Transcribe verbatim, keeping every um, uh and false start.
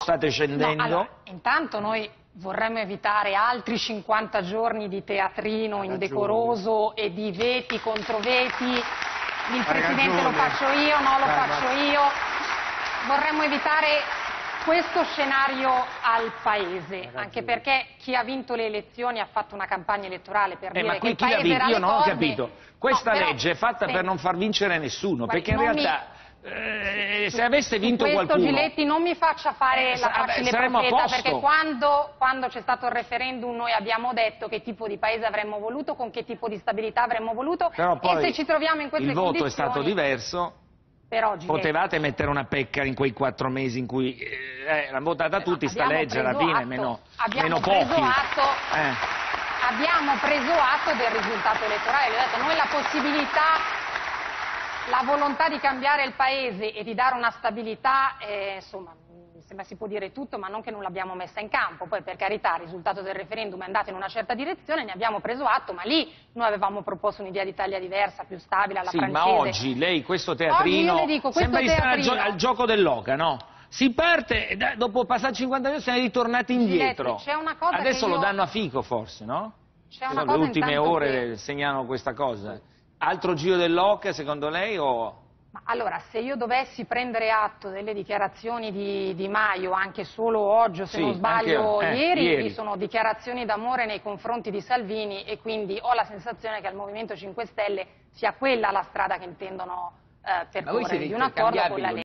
state scendendo? No, allora, intanto noi vorremmo evitare altri cinquanta giorni di teatrino indecoroso e di veti contro veti. Il Presidente lo faccio io, no lo faccio io. Vorremmo evitare questo scenario al Paese, anche perché chi ha vinto le elezioni ha fatto una campagna elettorale per eh, dire ma che qui il chi l'ha Paese vinto? era Io non ho corde. capito. Questa No, però, legge è fatta sì. per non far vincere nessuno, Guardi, perché in non realtà mi... eh, se avesse vinto questo, qualcuno... Giletti, non mi faccia fare Eh, la vabbè, facile saremmo a profeta, posto. perché quando, quando c'è stato il referendum noi abbiamo detto che tipo di paese avremmo voluto, con che tipo di stabilità avremmo voluto, Però e poi se ci troviamo in queste il voto condizioni... è stato diverso. Però, Giletti, Potevate mettere una pecca in quei quattro mesi in cui eh, l'hanno votata tutti, no, sta legge alla fine, atto, meno, abbiamo meno preso pochi. Atto, Eh. Abbiamo preso atto del risultato elettorale, le ho detto, noi la possibilità, la volontà di cambiare il Paese e di dare una stabilità, eh, insomma, mi sembra si può dire tutto, ma non che non l'abbiamo messa in campo. Poi, per carità, il risultato del referendum è andato in una certa direzione, ne abbiamo preso atto, ma lì noi avevamo proposto un'idea d'Italia diversa, più stabile, alla sì, francese. ma oggi lei questo teatrino, oggi io le dico, questo sembra di stare al, teatrino... gio al gioco dell'oca, no? Si parte e da, dopo passare cinquanta minuti siamo ritornati indietro. Giletti, c'è una cosa Adesso che lo io... danno a Fico forse, no? C'è una no, cosa le ultime intanto ore che... segnano questa cosa. Altro giro dell'oca secondo lei o... Ma allora, se io dovessi prendere atto delle dichiarazioni di Di Maio, anche solo oggi, o se sì, non sbaglio anche, eh, ieri, ieri, sono dichiarazioni d'amore nei confronti di Salvini, e quindi ho la sensazione che al Movimento cinque Stelle sia quella la strada che intendono eh, percorrere, di un accordo con la Lega.